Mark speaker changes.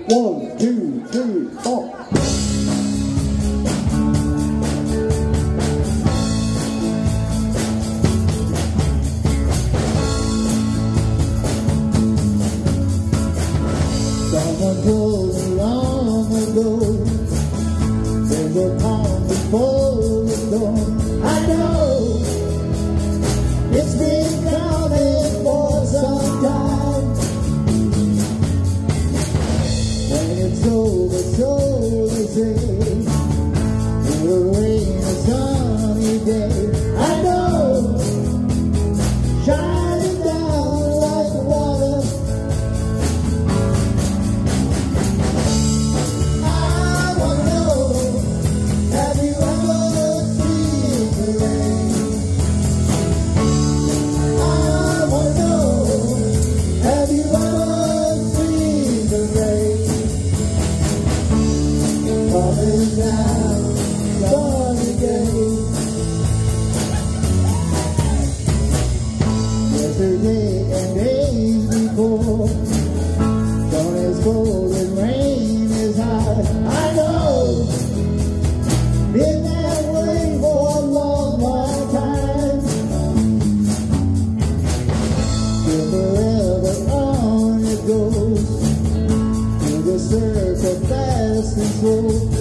Speaker 1: 1, 2, 3, 4. Someone told me long ago there's a calm before the storm. I know it's been coming for some time. When it's over, so they say, it will rain a sunny day. I know, shining down like water. I want to know, have you ever seen the rain? I want to know, have you ever seen the rain? Coming down, sunny day. Yesterday and days before, sun is cold and rain is high. I know, been that way for a long, long time. Till forever on it goes, through the circle fast and slow.